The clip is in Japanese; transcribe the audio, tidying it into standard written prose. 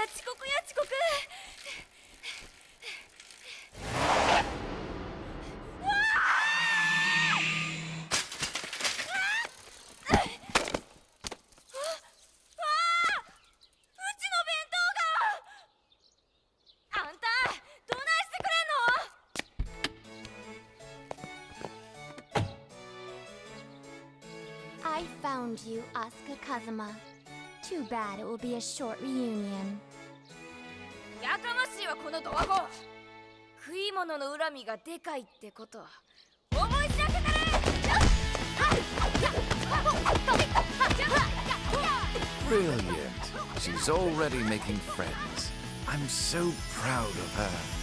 ら遅刻や遅刻。 I found you, Asuka Kazuma. Too bad it will be a short reunion. やかましいわこのドワゴ。食い物の恨みがでかいってこと思い知らせたれ。 Brilliant. She's already making friends. I'm so proud of her.